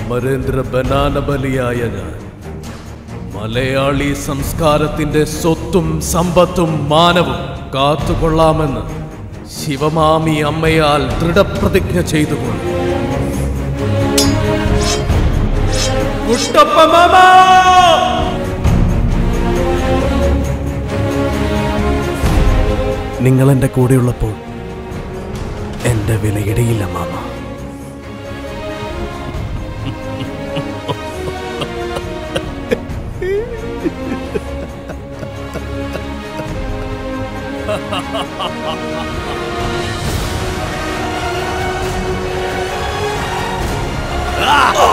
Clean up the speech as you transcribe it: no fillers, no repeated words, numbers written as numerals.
അമരേന്ദ്ര ബനാനബലിയായ ഞാൻ മലയാളി സംസ്കാരത്തിന്റെ സ്വത്തും സമ്പത്തും മാനവും കാത്തുകൊള്ളാമെന്ന് ശിവമാമി അമ്മയാൽ ദൃഢപ്രതിജ്ഞ ചെയ്തുകൊണ്ട് കുട്ടപ്പ മാമ നിങ്ങൾ എൻ്റെ കൂടെയുള്ളപ്പോൾ എൻ്റെ വിലയിടയില്ല മാമ. Ah!